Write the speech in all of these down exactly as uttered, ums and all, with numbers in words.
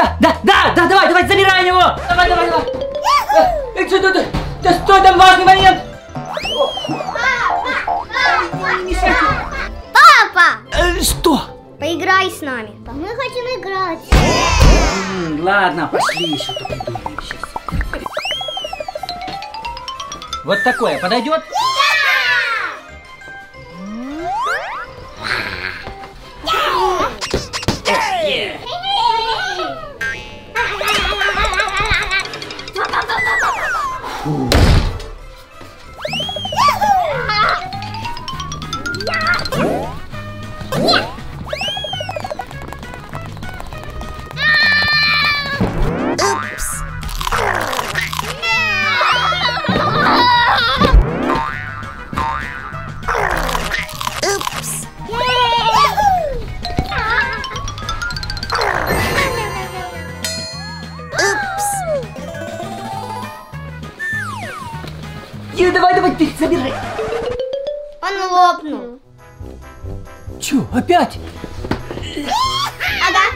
Да, да, да, да, давай, давай, забирай его! Давай, давай, давай! Эй, что ты, да стой, там важный момент! Папа! Э, что? Поиграй с нами. Мы хотим играть. М, ладно, пошли, что-то придумаем сейчас. Вот такое подойдет? Давай, давай, ты забирай. Он лопнул. Чё, опять? Ага.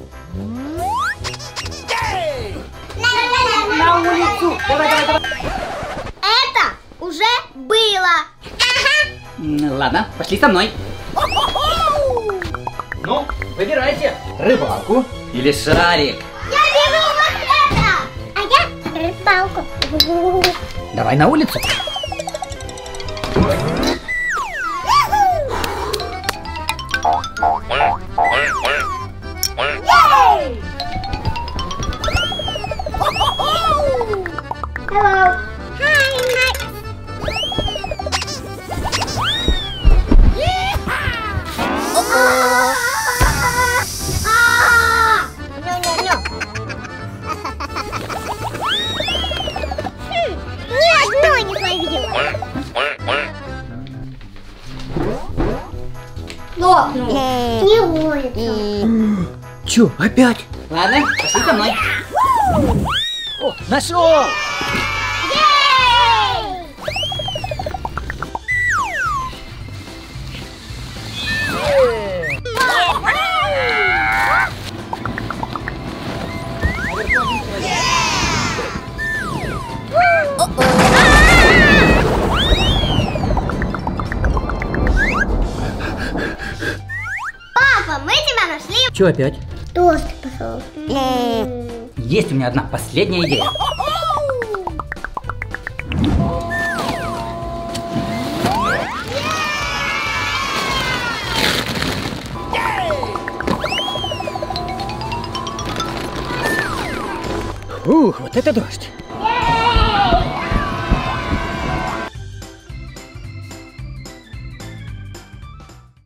На улицу. Давай, давай, давай. Это уже было. Ага. Ладно, пошли со мной. Ну, выбирайте. Рыбалку или шарик. Я беру вот это. А я рыбалку. Давай на улицу. Hello. Hi. Ни одной не словила. Лопнул. Не ловится. Чё, опять? Ладно, пошли со мной. О, нашел! Папа, мы тебя нашли. Чё опять? Тост пошел. Есть у меня одна последняя идея. Ух, вот это дождь.